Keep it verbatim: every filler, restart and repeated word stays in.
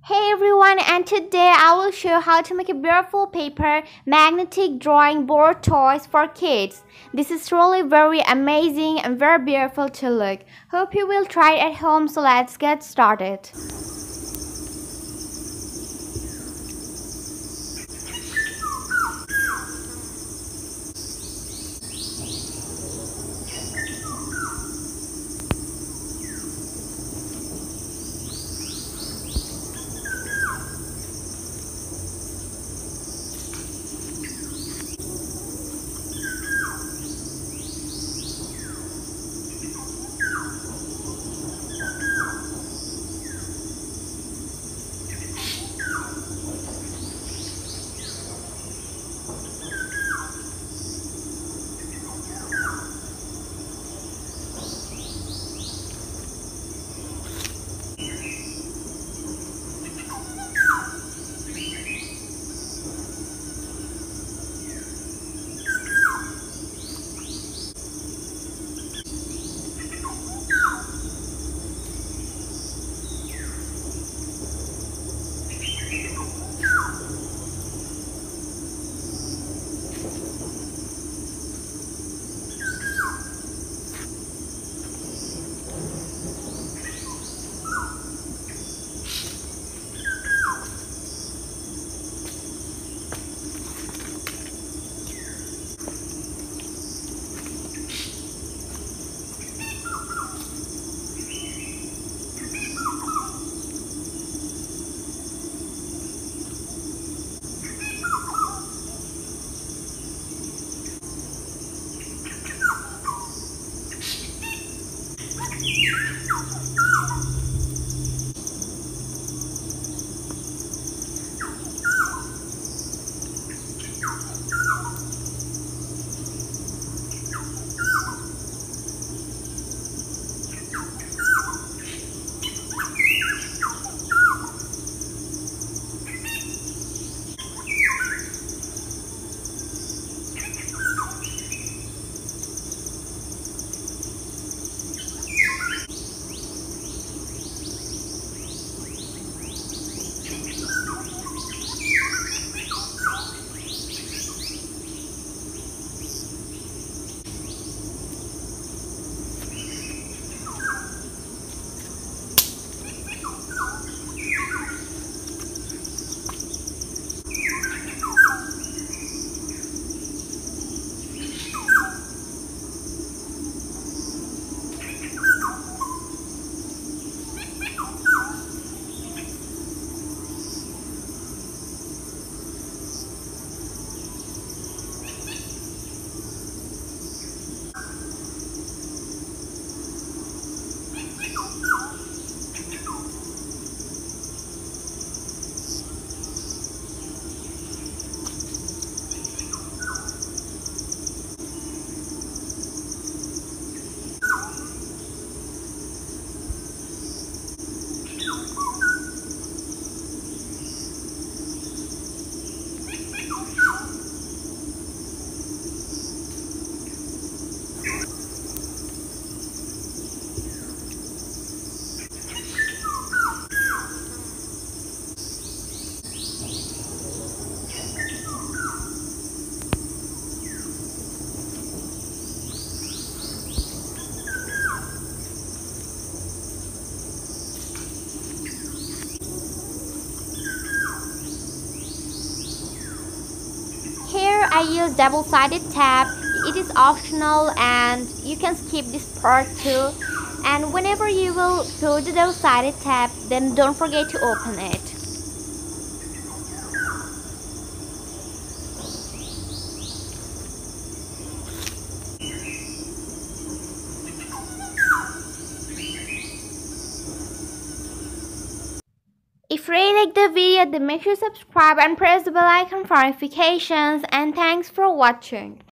Hey everyone, and today I will show how to make a beautiful paper magnetic drawing board toys for kids. This is really very amazing and very beautiful to look. Hope you will try it at home, so let's get started. I use double-sided tape. It is optional and you can skip this part too. And whenever you will put the double-sided tape, then don't forget to open it. If you really like the video, then make sure to subscribe and press the bell icon for notifications, and thanks for watching.